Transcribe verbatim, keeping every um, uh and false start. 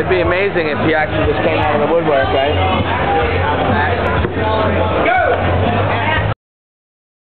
be amazing if he actually just came out of the woodwork, right?